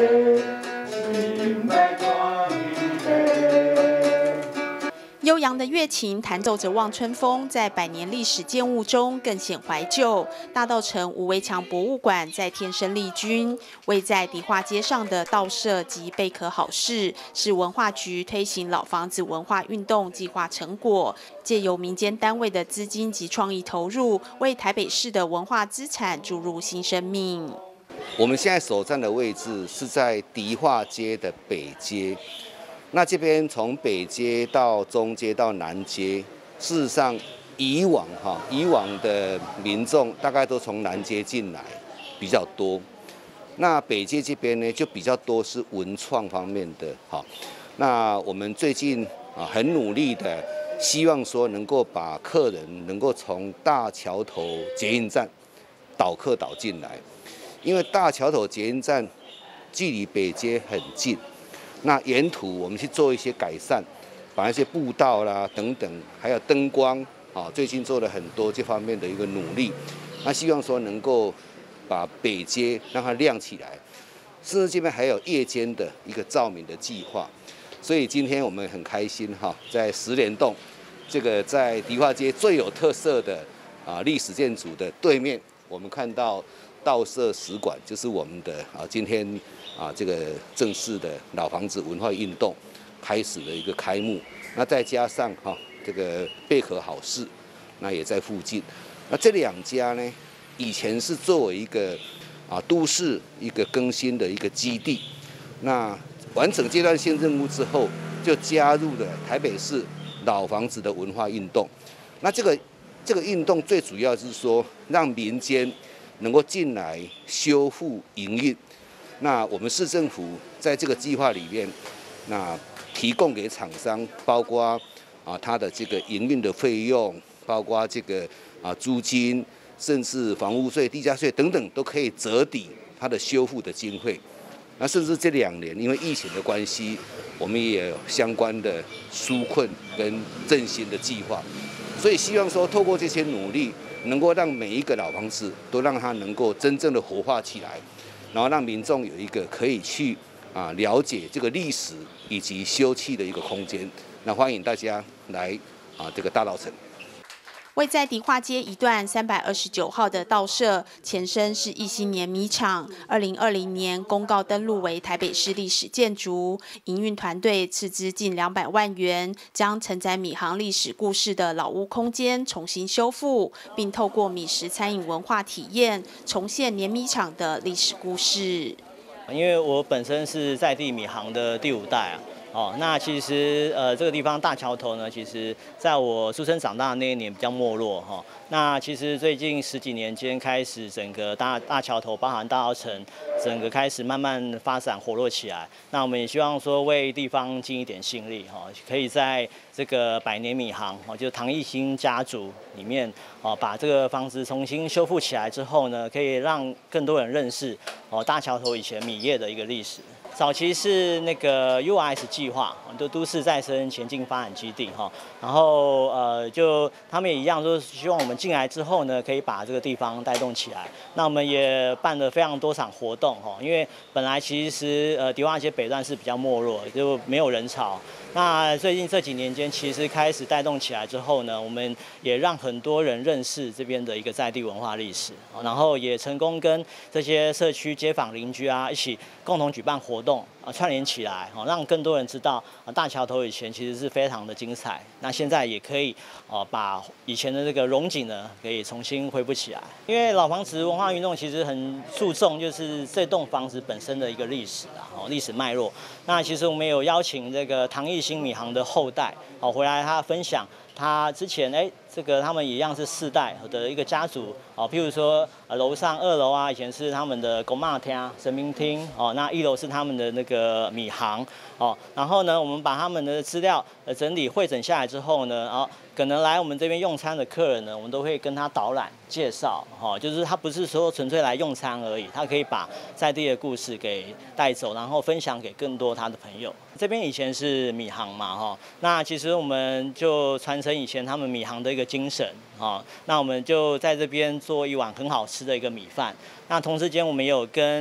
悠扬的乐琴弹奏着《望春风》，在百年历史建物中更显怀旧。大稻埕吴围墙博物馆在天生丽君，位在迪化街上的道社及贝壳好事，是文化局推行老房子文化运动计划成果，借由民间单位的资金及创意投入，为台北市的文化资产注入新生命。 我们现在所站的位置是在迪化街的北街。那这边从北街到中街到南街，事实上以往的民众大概都从南街进来比较多。那北街这边呢，就比较多是文创方面的。那我们最近很努力的，希望说能够把客人能够从大桥头捷运站导客导进来，因为大桥头捷运站距离北街很近。那沿途我们去做一些改善，把那些步道啦等等，还有灯光最近做了很多这方面的一个努力。那希望说能够把北街让它亮起来，甚至这边还有夜间的一个照明的计划。所以今天我们很开心在10联栋这个在迪化街最有特色的历史建筑的对面，我们看到道社史馆，就是我们的今天这个正式的老房子文化运动开始的一个开幕。那再加上这个贝壳好事，那也在附近。那这2家呢，以前是作为一个都市一个更新的一个基地。那完成阶段性任务之后，就加入了台北市老房子的文化运动。那这个运动最主要是说，让民间能够进来修复营运。那我们市政府在这个计划里面，那提供给厂商，包括它的这个营运的费用，包括这个租金，甚至房屋税、地价税等等，都可以折抵它的修复的经费。那甚至这2年因为疫情的关系，我们也有相关的纾困跟振兴的计划。所以希望说，透过这些努力，能够让每一个老房子都让它能够真正的活化起来，然后让民众有一个可以去了解这个历史以及休憩的一个空间。那欢迎大家来这个大稻埕。 位在迪化街一段329号的道社，前身是义兴碾米厂，2020年公告登录为台北市历史建筑。营运团队斥资近200万元，将承载米行历史故事的老屋空间重新修复，并透过米食餐饮文化体验，重现碾米厂的历史故事。 因为我本身是在地米行的第5代那其实这个地方大桥头呢，其实在我出生长大的那一年比较没落那其实最近10几年间开始，整个大桥头，包含大稻埕，整个开始慢慢发展活络起来。那我们也希望说为地方尽一点心力可以在这个100年米行就唐义兴家族里面把这个房子重新修复起来之后呢，可以让更多人认识大桥头以前米业的一个历史。早期是那个 URS 计划，就都市再生前进发展基地然后就他们也一样，就是希望我们进来之后呢，可以把这个地方带动起来。那我们也办了非常多场活动因为本来其实迪化街北段是比较没落，就没有人潮。那最近这几年间，其实开始带动起来之后呢，我们也让很多人认识这边的一个在地文化历史，然后也成功跟这些社区街坊邻居一起共同举办活动串联起来让更多人知道大桥头以前其实是非常的精彩。那现在也可以把以前的这个荣景呢，可以重新恢复起来。因为老房子文化运动其实很注重就是这栋房子本身的一个历史历史脉络。那其实我们有邀请这个唐义兴米行的后代回来他分享他之前这个他们一样是4代的一个家族譬如说楼上2楼以前是他们的公妈厅、神明厅那1楼是他们的那个米行然后呢，我们把他们的资料整理汇整下来之后呢，可能来我们这边用餐的客人呢，我们都会跟他导览介绍就是他不是说纯粹来用餐而已，他可以把在地的故事给带走，然后分享给更多他的朋友。这边以前是米行嘛那其实我们就传承以前他们米行的一个精神那我们就在这边做一碗很好吃的一个米饭。那同时间我们也有跟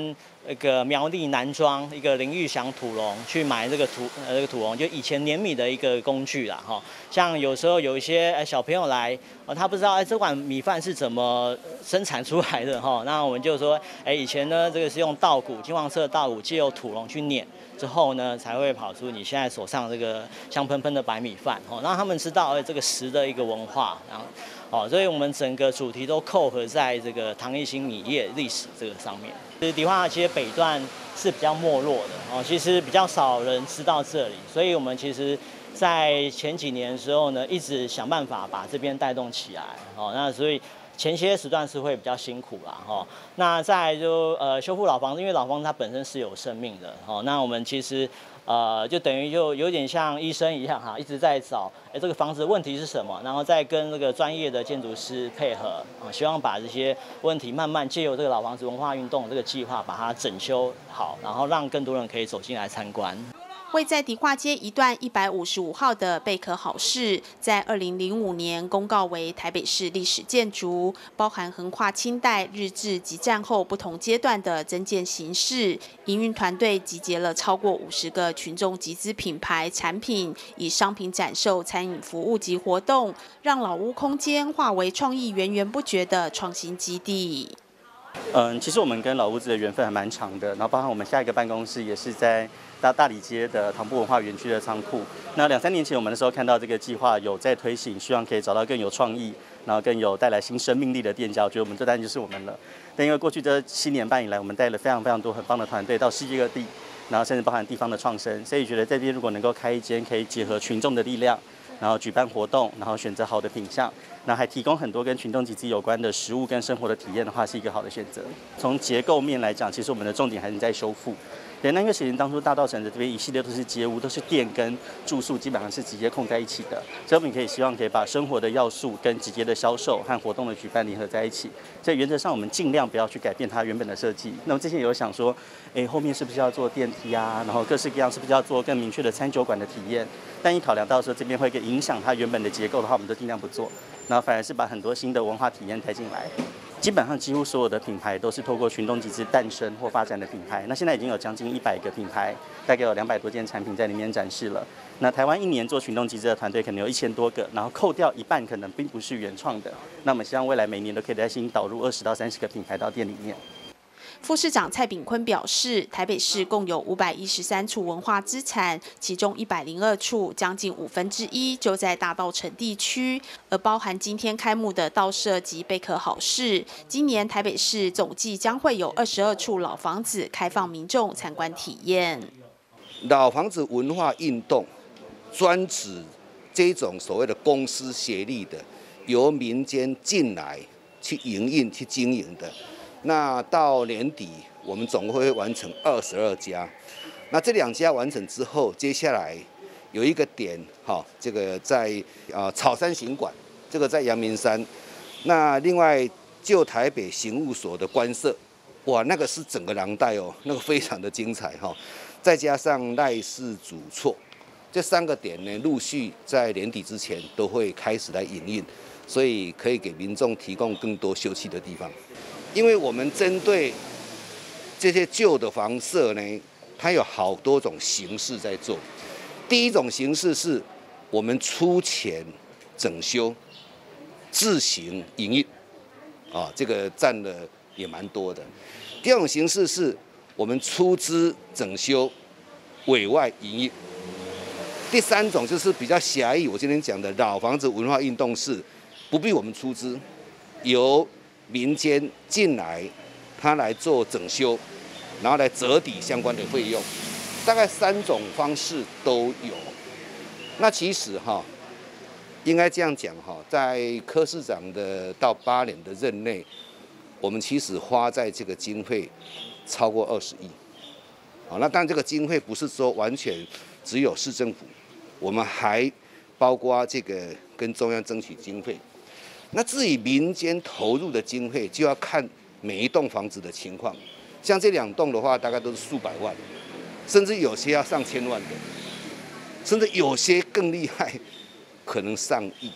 那个苗栗南庄一个林玉祥土龙去买这个土龙，就以前碾米的一个工具啦哈。像有时候有一些小朋友来，他不知道这碗米饭是怎么生产出来的哈，那我们就说以前呢这个是用稻谷金黄色的稻谷借由土龙去碾之后呢，才会跑出你现在手上这个香喷喷的白米饭哦，让他们知道这个食的一个文化，然后。所以我们整个主题都扣合在这个唐艺新米业历史这个上面。其实迪化街北段是比较没落的其实比较少人知道这里，所以我们其实在前几年的时候呢，一直想办法把这边带动起来那所以前些时段是会比较辛苦啦那再来就修复老房子，因为老房子它本身是有生命的那我们其实。就等于就有点像医生一样一直在找这个房子问题是什么，然后再跟这个专业的建筑师配合希望把这些问题慢慢借由这个老房子文化运动这个计划把它整修好，然后让更多人可以走进来参观。 位在迪化街一段155号的贝壳好事，在2005年公告为台北市历史建筑，包含横跨清代、日治及战后不同阶段的增建形式。营运团队集结了超过50个群众集资品牌产品，以商品展售、餐饮服务及活动，让老屋空间化为创意源源不绝的创新基地。 其实我们跟老屋子的缘分还蛮长的，然后包含我们下一个办公室也是在大理街的唐布文化园区的仓库。那2、3年前我们那时候看到这个计划有在推行，希望可以找到更有创意，然后更有带来新生命力的店家，我觉得我们这单就是我们了。但因为过去这7年半以来，我们带了非常非常多很棒的团队到世界各地，然后甚至包含地方的创生，所以觉得这边如果能够开一间可以结合群众的力量，然后举办活动，然后选择好的品项，然后还提供很多跟群众集资有关的食物跟生活的体验的话，是一个好的选择。从结构面来讲，其实我们的重点还是在修复。对，那因为其实当初大稻埕的这边一系列都是街屋，都是店跟住宿基本上是直接控在一起的，所以我们希望可以把生活的要素跟直接的销售和活动的举办联合在一起。所以原则上我们尽量不要去改变它原本的设计。那么之前有想说，后面是不是要做电梯啊？然后各式各样是不是要做更明确的餐酒馆的体验？但一考量到说这边会影响它原本的结构的话，我们都尽量不做，然后反而是把很多新的文化体验带进来。基本上几乎所有的品牌都是透过群众集资诞生或发展的品牌。那现在已经有将近100个品牌，大概有200多件产品在里面展示了。那台湾一年做群众集资的团队可能有1000多个，然后扣掉一半可能并不是原创的。那我们希望未来每年都可以再新导入20到30个品牌到店里面。 副市长蔡炳坤表示，台北市共有513处文化资产，其中102处，将近1/5就在大稻埕地区，而包含今天开幕的稻舍及贝壳好事。今年台北市总计将会有22处老房子开放民众参观体验。 老房子文化运动专指这种所谓的公私协力的，由民间进来去营运、去经营的。那到年底，我们总会完成22家。那这2家完成之后，接下来有一个点，这个在草山行馆，这个在阳明山。那另外旧台北刑务所的官舍，哇，那个是整个廊带那个非常的精彩再加上赖氏主厝，这3个点呢，陆续在年底之前都会开始来营运，所以可以给民众提供更多休憩的地方。因为我们针对这些旧的房舍呢，它有好多种形式在做。第一种形式是我们出钱整修、自行营运，这个占了也蛮多的。第二种形式是我们出资整修、委外营运。第3种就是比较狭义，我今天讲的老房子文化运动是不必我们出资，由民间进来，他来做整修，然后来折抵相关的费用，大概3种方式都有。那其实应该这样讲在柯市长的到8年的任内，我们其实花在这个经费超过20亿。那当然这个经费不是说完全只有市政府，我们还包括这个跟中央争取经费。那至于民间投入的经费，就要看每一栋房子的情况。像这2栋的话，大概都是数百万，甚至有些要上千万的，甚至有些更厉害，可能上亿。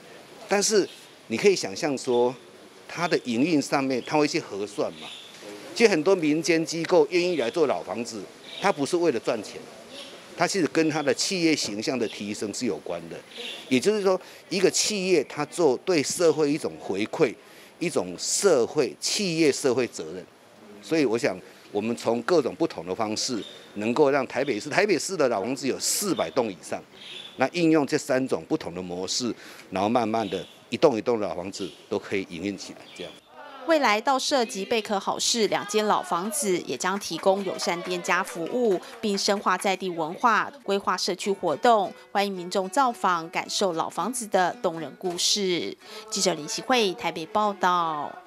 但是你可以想象说，它的营运上面，它会去核算嘛？ 其实很多民间机构愿意来做老房子，它不是为了赚钱，它其实跟它的企业形象的提升是有关的。也就是说，一个企业它做对社会一种回馈，一种企业社会责任。所以我想，我们从各种不同的方式，能够让台北市的老房子有400栋以上，那应用这3种不同的模式，然后慢慢的一栋一栋的老房子都可以营运起来，这样。 未来到社及贝壳好事2间老房子也将提供友善店家服务，并深化在地文化，规划社区活动，欢迎民众造访，感受老房子的动人故事。记者林希慧台北报道。